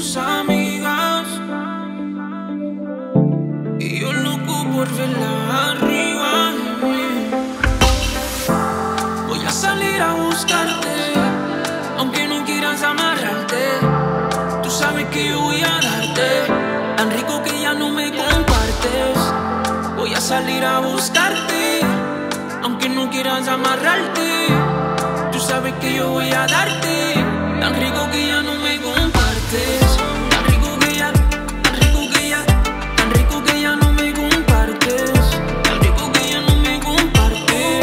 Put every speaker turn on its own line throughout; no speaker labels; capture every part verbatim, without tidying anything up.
tus amigas y yo loco por verla arriba. Voy a salir a buscarte, aunque no quieras amarrarte. Tú sabes que yo voy a darte tan rico que ya no me compartes. Voy a salir a buscarte, aunque no quieras amarrarte. Tú sabes que yo voy a darte tan rico que ya no me compartes. Tan rico que ya, tan rico que ya, tan rico que ya no me compartes. Tan rico que ya no me compartes.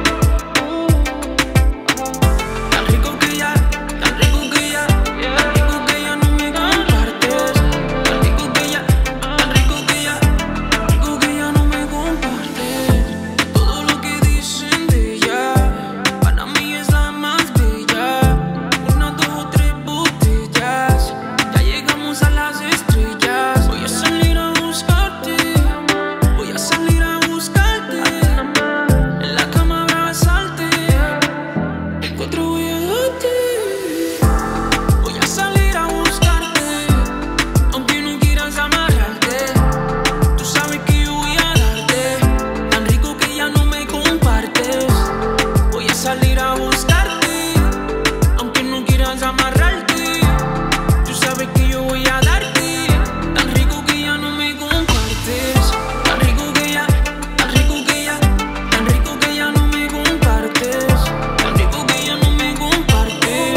Tan rico que ya, tan rico que ya, tan rico que ya no me compartes. Tan rico que ya, tan rico que ya, tan rico que ya no me compartes. Todo lo que dicen de ella para mí es la más bella. Una, dos o tres botellas, ya llegamos a las estrellas. Voy a salir a buscarte, voy a salir a buscarte. En la cama abrazarte, en cuatro voy a darte. Voy a salir a buscarte, aunque no quieras amarrarte. Tú sabes que yo voy a darte tan rico que ya no me compartes. Voy a salir a buscarte, aunque no quieras amarrarte. Tú sabes que yo voy a darte tan rico que ya no me compartes. Tan rico que ya, tan rico que ya, tan rico que ya no me compartes. Tan rico que ya no me compartes.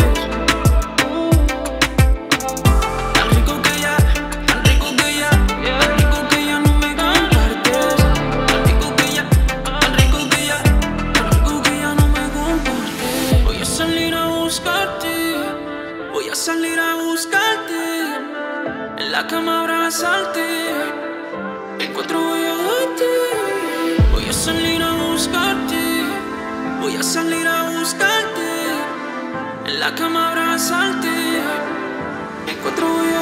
Tan rico que ya, tan rico que ya, tan rico que ya no me compartes. Tan rico que ya, tan rico que ya, tan rico que ya no me compartes. Voy a salir a buscarte, voy a salir a buscarte. En la cama abrazarte, en cuatro voy a darte. Voy a salir a buscarte, voy a salir a buscarte. En la cama abrazarte, en cuatro voy a